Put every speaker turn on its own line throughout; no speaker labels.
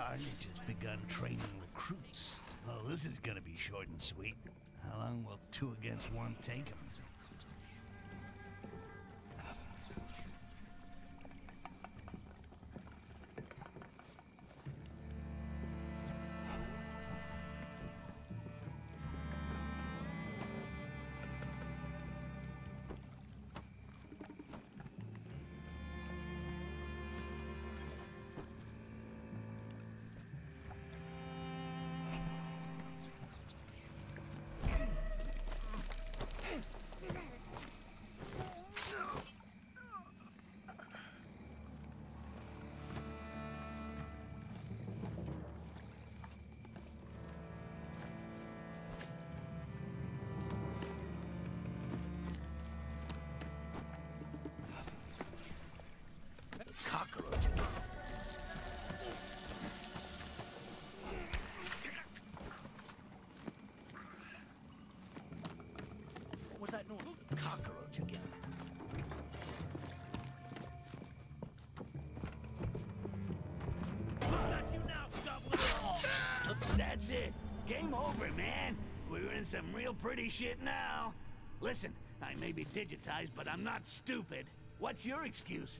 Carnage has begun training recruits. Well, this is gonna be short and sweet. How long will 2 against 1 take him? Cockroach again. What was that noise? Cockroach again. Got you now, goblin! Oops, that's it. Game over, man. We're in some real pretty shit now. Listen, I may be digitized, but I'm not stupid. What's your excuse?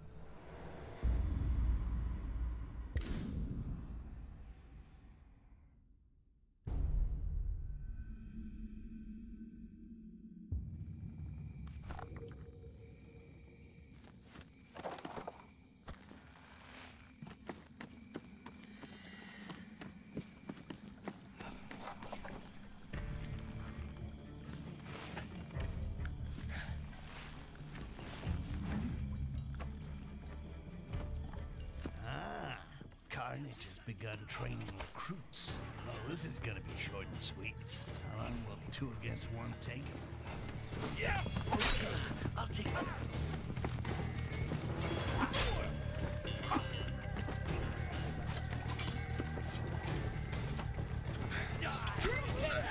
Carnage has begun training recruits. Oh, this is gonna be short and sweet. How long will 2 against 1 take him? Yeah! Okay, I'll take it.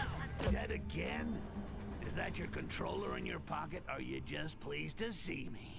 Dead again? Is that your controller in your pocket? Or are you just pleased to see me?